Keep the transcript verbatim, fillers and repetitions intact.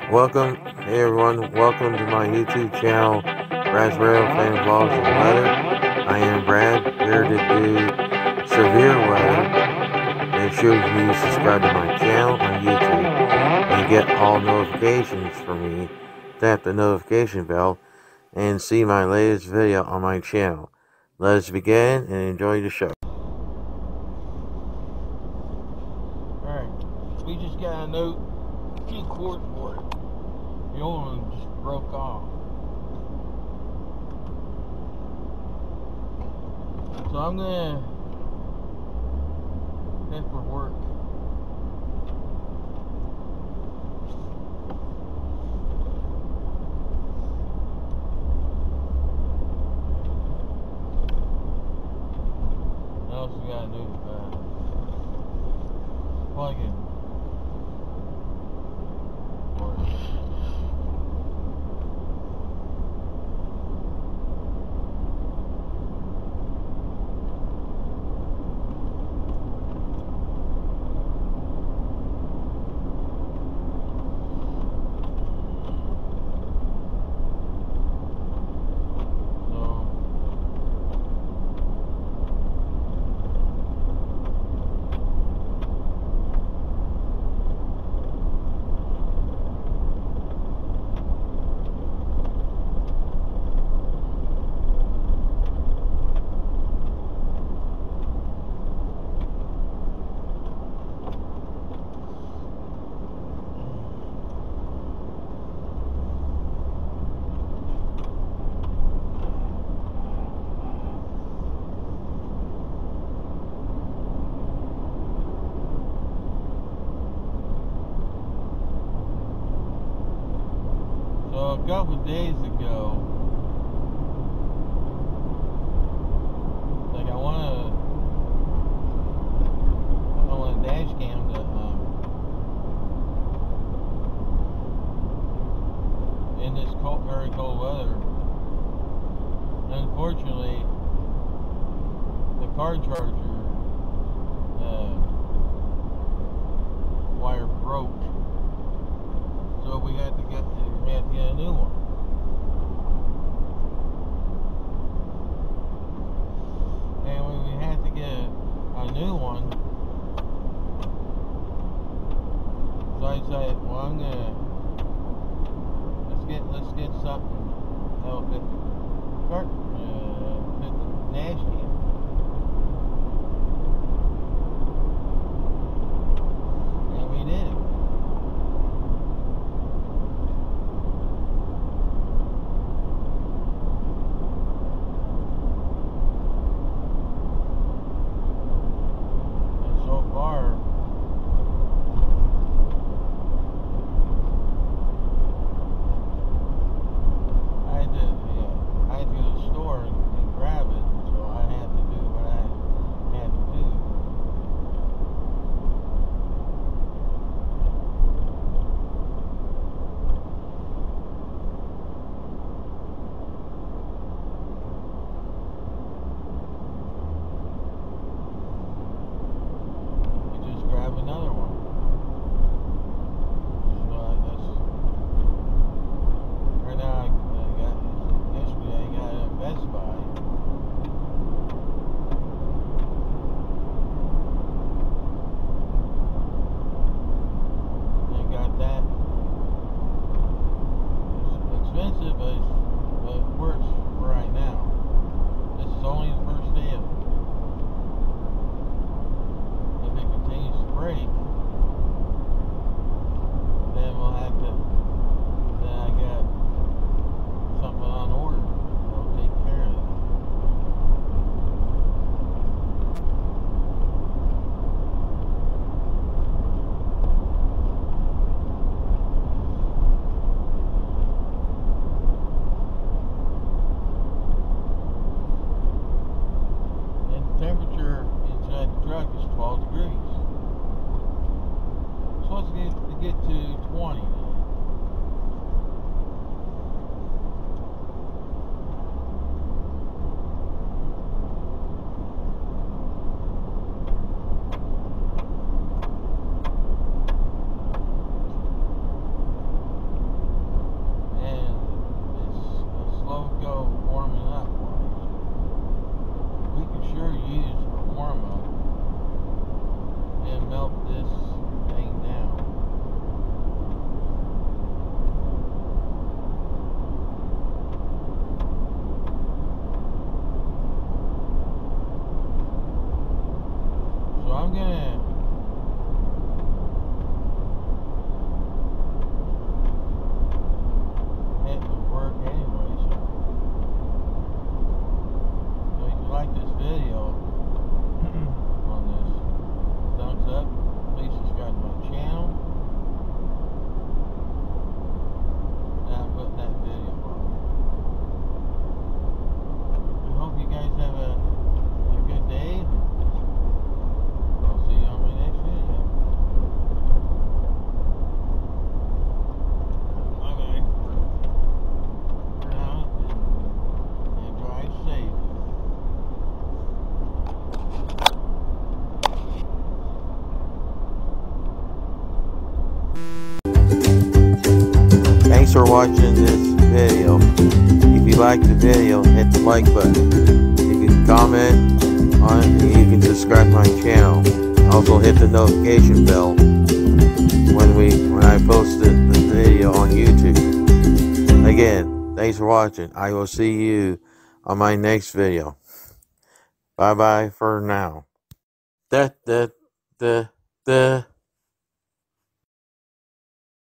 Welcome, hey everyone, welcome to my YouTube channel, Brad's Rail Fan Vlogs and Weather. I am Brad, here to do severe weather. Make sure you subscribe to my channel on YouTube and get all notifications from me. Tap the notification bell and see my latest video on my channel. Let us begin and enjoy the show. Alright, we just got a note, key cord for it. The old one just broke off. So I'm gonna head for work. What else we gotta do? Uh, plug in. So a couple of days ago, like I want to, I want a dash cam to, um, in this cold, very cold weather. Unfortunately, the car charger uh, wire broke. So we had to get we had to get a new one. And when we had to get a, a new one, so I said, well, I'm gonna let's get let's get something that'll fit the cart, uh, fit the dash cam. And we did. Another one. So I just, right now I, I got, yesterday I got it at Best Buy. I got that. It's expensive, but, it's, but it works for right now. This is only the first day of it. If it continues to break, then we'll have to, then I got something on order that'll take care of it. And the temperature inside the truck is twelve degrees. Supposed to get, to get to twenty. watching this video. If you like the video, hit the like button. You can comment on it, and you can subscribe to my channel. Also hit the notification bell when we when I post the, the video on YouTube. Again, thanks for watching. I will see you on my next video. Bye bye for now. Da da da da.